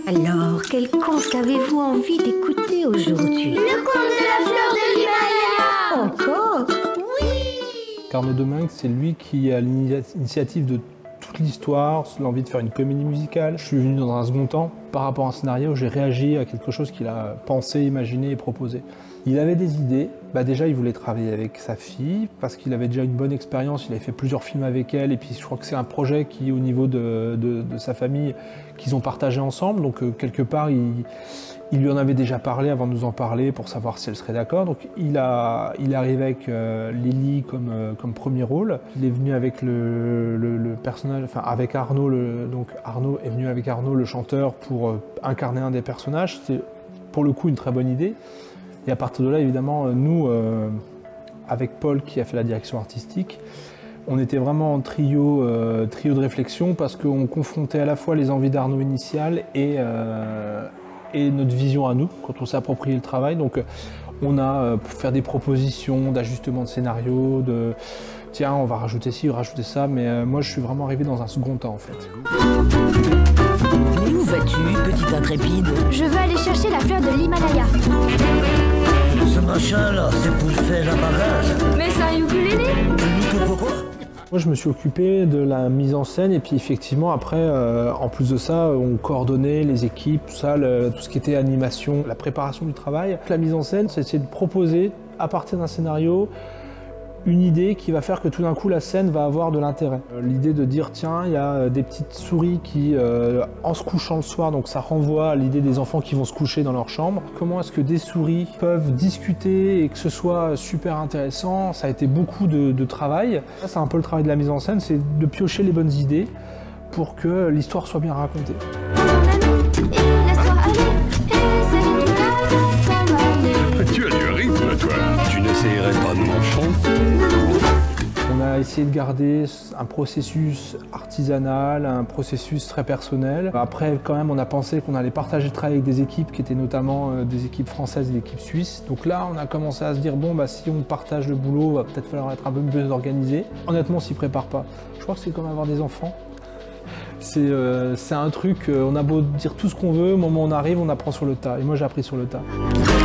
Alors, quel conte avez-vous envie d'écouter aujourd'hui? Le conte de la fleur de l'Himalaya! Encore? Oui! Carnot Domingue, c'est lui qui a l'initiative de toute l'histoire, l'envie de faire une comédie musicale. Je suis venu dans un second temps par rapport à un scénario où j'ai réagi à quelque chose qu'il a pensé, imaginé et proposé. Il avait des idées. Déjà, il voulait travailler avec sa fille parce qu'il avait déjà une bonne expérience. Il avait fait plusieurs films avec elle. Et puis, je crois que c'est un projet qui, au niveau de sa famille, qu'ils ont partagé ensemble. Donc, quelque part, il lui en avait déjà parlé avant de nous en parler pour savoir si elle serait d'accord. Donc, il est arrivé avec Lily comme premier rôle. Il est venu avec le personnage, enfin, avec Arnaud. Donc, Arnaud est venu avec Arnaud, le chanteur, pour incarner un des personnages. C'était pour le coup une très bonne idée. Et à partir de là, évidemment, nous, avec Paul qui a fait la direction artistique, on était vraiment en trio de réflexion parce qu'on confrontait à la fois les envies d'Arnaud initiales et notre vision à nous quand on s'est approprié le travail. Donc on a pu faire des propositions d'ajustement de scénario, de tiens, on va rajouter ci, rajouter ça, mais moi je suis vraiment arrivé dans un second temps en fait. Mais où vas-tu, petite intrépide? Je veux aller chercher la fleur de l'Himalaya. Ce machin-là, c'est pour faire un barrage. Mais c'est un ukulélé. Pourquoi? Moi, je me suis occupé de la mise en scène et puis effectivement, après, en plus de ça, on coordonnait les équipes, tout ça, tout ce qui était animation, la préparation du travail. La mise en scène, c'est de proposer, à partir d'un scénario, une idée qui va faire que tout d'un coup, la scène va avoir de l'intérêt. L'idée de dire, tiens, il y a des petites souris qui, en se couchant le soir, donc ça renvoie à l'idée des enfants qui vont se coucher dans leur chambre. Comment est-ce que des souris peuvent discuter et que ce soit super intéressant? Ça a été beaucoup de travail. Ça, c'est un peu le travail de la mise en scène, c'est de piocher les bonnes idées pour que l'histoire soit bien racontée. Tu as du rythme, toi. Tu n'essayerais pas de m'en chanter? On a essayé de garder un processus artisanal, un processus très personnel. Après, quand même, on a pensé qu'on allait partager le travail avec des équipes qui étaient notamment des équipes françaises et des équipes suisses. Donc là, on a commencé à se dire, bon, si on partage le boulot, va peut-être falloir être un peu plus organisé. Honnêtement, on s'y prépare pas. Je crois que c'est comme avoir des enfants. C'est un truc, on a beau dire tout ce qu'on veut, au moment où on arrive, on apprend sur le tas. Et moi, j'ai appris sur le tas.